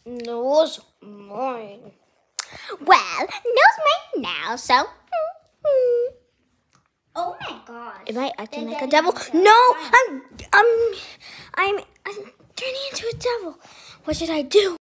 Nose mine. Well, nose mine now, so. Oh my gosh. Am I acting Then like a that devil? means No, fine. I'm turning into a devil. What should I do?